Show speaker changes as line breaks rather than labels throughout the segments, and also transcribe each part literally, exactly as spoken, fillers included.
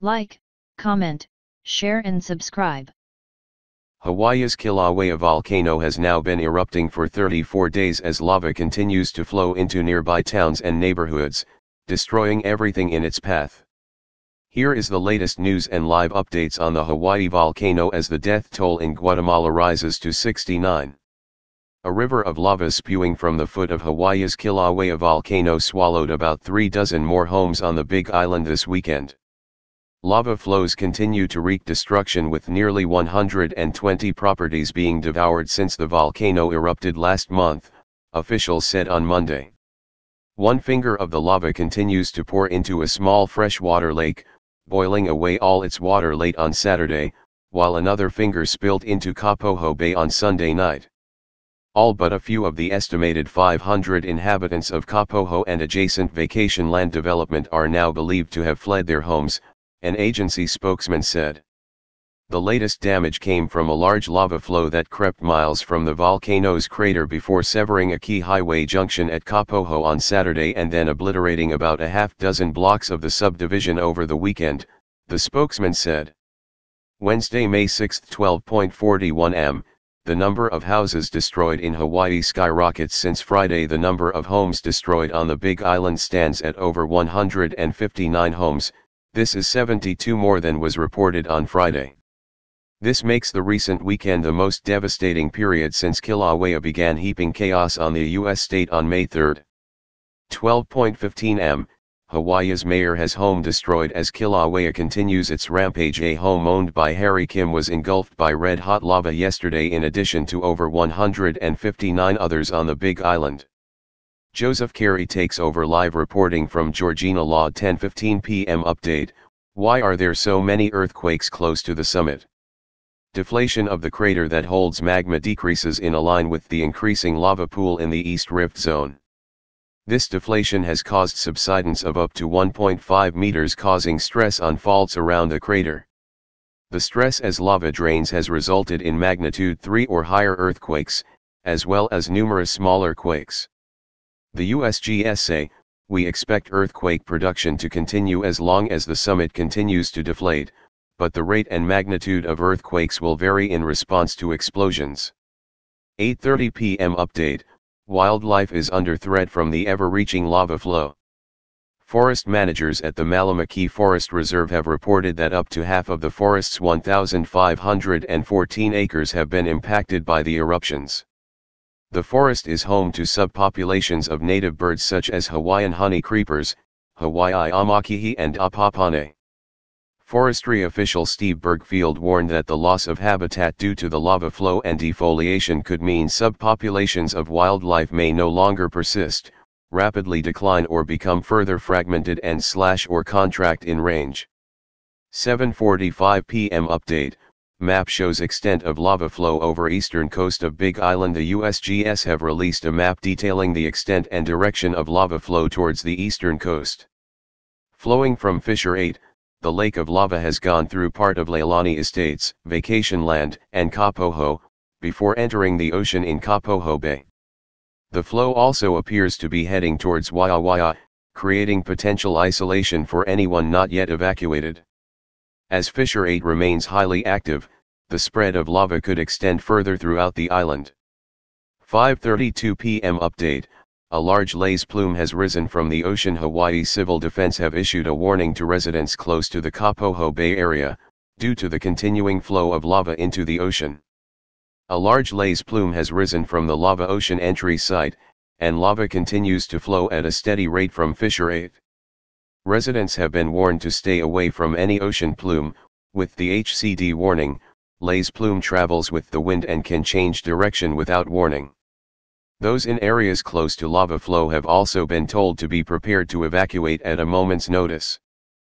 Like, comment, share and subscribe.
Hawaii's Kilauea volcano has now been erupting for thirty-four days as lava continues to flow into nearby towns and neighborhoods, destroying everything in its path. Here is the latest news and live updates on the Hawaii volcano as the death toll in Guatemala rises to sixty-nine. A river of lava spewing from the foot of Hawaii's Kilauea volcano swallowed about three dozen more homes on the Big Island this weekend. Lava flows continue to wreak destruction with nearly one hundred twenty properties being devoured since the volcano erupted last month, officials said on Monday. One finger of the lava continues to pour into a small freshwater lake, boiling away all its water late on Saturday, while another finger spilled into Kapoho Bay on Sunday night. All but a few of the estimated five hundred inhabitants of Kapoho and adjacent vacation land development are now believed to have fled their homes, an agency spokesman said. The latest damage came from a large lava flow that crept miles from the volcano's crater before severing a key highway junction at Kapoho on Saturday and then obliterating about a half dozen blocks of the subdivision over the weekend, the spokesman said. Wednesday, May sixth, twelve forty-one a m, the number of houses destroyed in Hawaii skyrockets since Friday. The number of homes destroyed on the Big Island stands at over one hundred fifty-nine homes, this is seventy-two more than was reported on Friday. This makes the recent weekend the most devastating period since Kilauea began heaping chaos on the U S state on May third. twelve fifteen a m, Hawaii's mayor has home destroyed as Kilauea continues its rampage. A home owned by Harry Kim was engulfed by red-hot lava yesterday in addition to over one hundred fifty-nine others on the Big Island. Joseph Carey takes over live reporting from Georgina Law. Ten fifteen p m Update, why are there so many earthquakes close to the summit? Deflation of the crater that holds magma decreases in line with the increasing lava pool in the East Rift Zone. This deflation has caused subsidence of up to one point five meters, causing stress on faults around the crater. The stress as lava drains has resulted in magnitude three or higher earthquakes, as well as numerous smaller quakes. The U S G S say, we expect earthquake production to continue as long as the summit continues to deflate, but the rate and magnitude of earthquakes will vary in response to explosions. eight thirty p m Update, wildlife is under threat from the ever-reaching lava flow. Forest managers at the Malamaki Forest Reserve have reported that up to half of the forest's one thousand five hundred fourteen acres have been impacted by the eruptions. The forest is home to subpopulations of native birds such as Hawaiian honey creepers, Hawaii amakihi and apapane. Forestry official Steve Bergfield warned that the loss of habitat due to the lava flow and defoliation could mean subpopulations of wildlife may no longer persist, rapidly decline or become further fragmented and slash or contract in range. seven forty-five p m Update, map shows extent of lava flow over eastern coast of Big Island. The U S G S have released a map detailing the extent and direction of lava flow towards the eastern coast. Flowing from Fissure eight, the lake of lava has gone through part of Leilani Estates, Vacation Land, and Kapoho, before entering the ocean in Kapoho Bay. The flow also appears to be heading towards Waiawai, creating potential isolation for anyone not yet evacuated. As Fissure eight remains highly active, the spread of lava could extend further throughout the island. five thirty-two p m Update, a large lace plume has risen from the ocean. Hawaii Civil Defense have issued a warning to residents close to the Kapoho Bay area, due to the continuing flow of lava into the ocean. A large lace plume has risen from the lava ocean entry site, and lava continues to flow at a steady rate from Fissure eight. Residents have been warned to stay away from any ocean plume. With the H C D warning, lace plume travels with the wind and can change direction without warning. Those in areas close to lava flow have also been told to be prepared to evacuate at a moment's notice.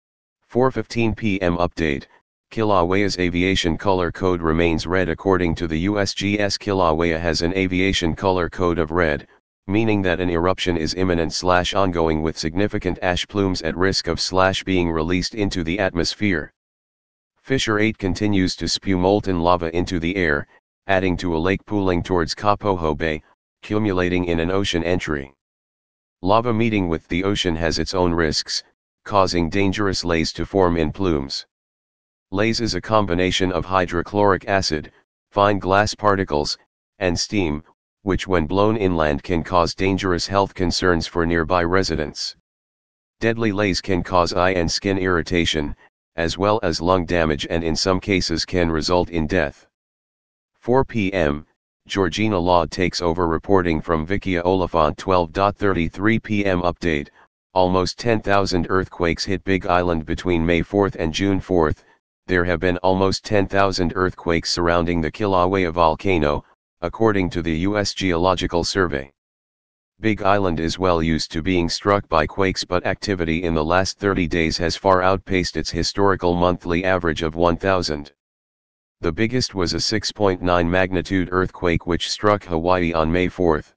four fifteen p m Update, Kilauea's aviation color code remains red. According to the U S G S, Kilauea has an aviation color code of red, meaning that an eruption is imminent slash ongoing with significant ash plumes at risk of slash being released into the atmosphere. Fissure eight continues to spew molten lava into the air, adding to a lake pooling towards Kapoho Bay, accumulating in an ocean entry. Lava meeting with the ocean has its own risks, causing dangerous lays to form in plumes. Laze is a combination of hydrochloric acid, fine glass particles, and steam, which when blown inland can cause dangerous health concerns for nearby residents. Deadly laze can cause eye and skin irritation, as well as lung damage, and in some cases can result in death. four p m, Georgina Law takes over reporting from Vikia Oliphant. twelve thirty-three p m update. Almost ten thousand earthquakes hit Big Island between May fourth and June fourth. There have been almost ten thousand earthquakes surrounding the Kilauea volcano, according to the U S Geological Survey. Big Island is well used to being struck by quakes, but activity in the last thirty days has far outpaced its historical monthly average of one thousand. The biggest was a six point nine magnitude earthquake which struck Hawaii on May fourth.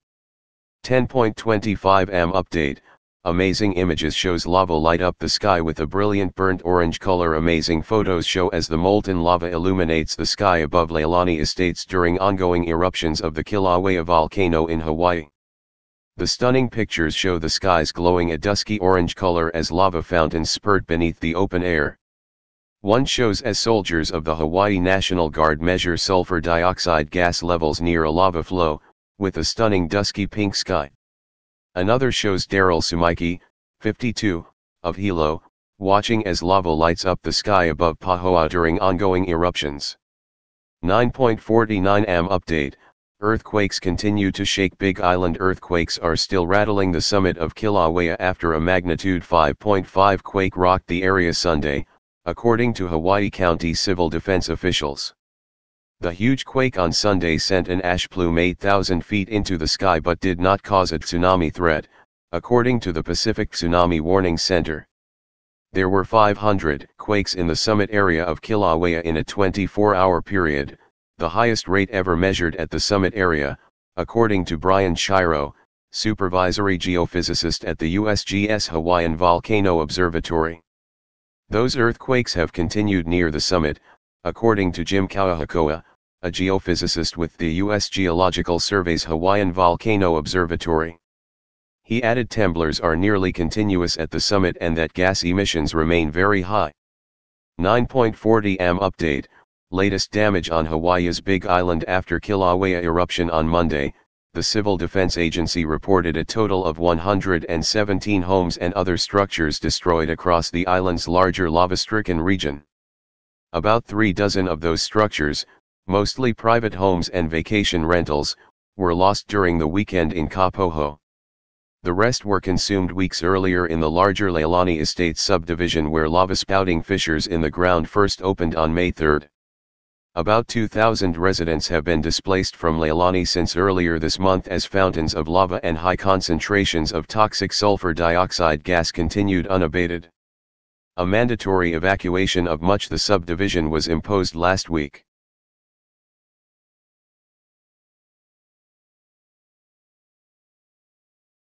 ten twenty-five a m update. Amazing Images shows lava light up the sky with a brilliant burnt orange color. Amazing photos show as the molten lava illuminates the sky above Leilani Estates during ongoing eruptions of the Kilauea volcano in Hawaii. The stunning pictures show the skies glowing a dusky orange color as lava fountains spurt beneath the open air. One shows as soldiers of the Hawaii National Guard measure sulfur dioxide gas levels near a lava flow, with a stunning dusky pink sky. Another shows Daryl Sumaiki, fifty-two, of Hilo, watching as lava lights up the sky above Pahoa during ongoing eruptions. nine forty-nine a m update. Earthquakes continue to shake Big Island. Earthquakes are still rattling the summit of Kilauea after a magnitude five point five quake rocked the area Sunday, according to Hawaii County civil defense officials. The huge quake on Sunday sent an ash plume eight thousand feet into the sky but did not cause a tsunami threat, according to the Pacific Tsunami Warning Center. There were five hundred quakes in the summit area of Kilauea in a twenty-four hour period, the highest rate ever measured at the summit area, according to Brian Shiro, supervisory geophysicist at the U S G S Hawaiian Volcano Observatory. Those earthquakes have continued near the summit, according to Jim Kawahakoa, a geophysicist with the U S Geological Survey's Hawaiian Volcano Observatory. He added temblors are nearly continuous at the summit and that gas emissions remain very high. nine forty a m update. Latest damage on Hawaii's Big Island after Kilauea eruption on Monday. The Civil Defense Agency reported a total of one hundred seventeen homes and other structures destroyed across the island's larger lava-stricken region. About three dozen of those structures, mostly private homes and vacation rentals, were lost during the weekend in Kapoho. The rest were consumed weeks earlier in the larger Leilani Estates subdivision where lava-spouting fissures in the ground first opened on May third. About two thousand residents have been displaced from Leilani since earlier this month as fountains of lava and high concentrations of toxic sulfur dioxide gas continued unabated. A mandatory evacuation of much the subdivision was imposed last week.